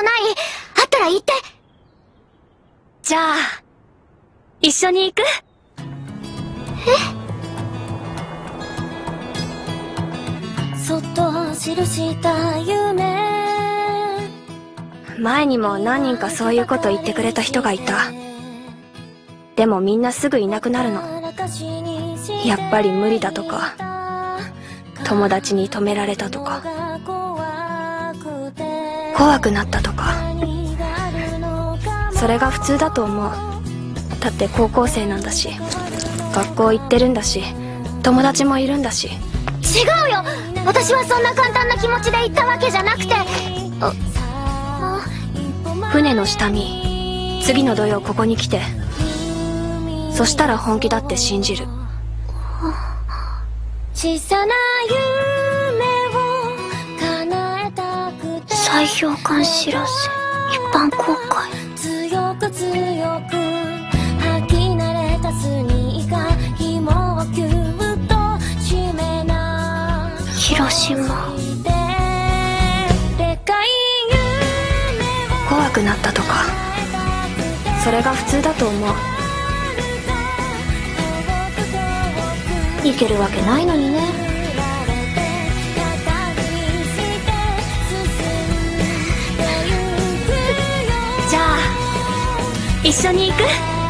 ない？あったら言って。 じゃあ一緒に行く？ そっと記した夢。 前にも何人かそういうこと言ってくれた人がいた。でもみんなすぐいなくなるの。やっぱり無理だとか、友達に止められたとか、怖くなったとか。それが普通だと思う。だって高校生なんだし、学校行ってるんだし、友達もいるんだし。 違うよ、私はそんな簡単な気持ちで行ったわけじゃなくて。 船の下見、次の土曜ここに来て。そしたら本気だって信じる。 小さな夢を叶えたくて。 砕氷艦しらせ一般公開。 強く強く吐き慣れたスニーカー、紐をキュッと締めな。 広島。 怖くなったとか、それが普通だと思う。 いけるわけないのにね。 じゃあ一緒に行く？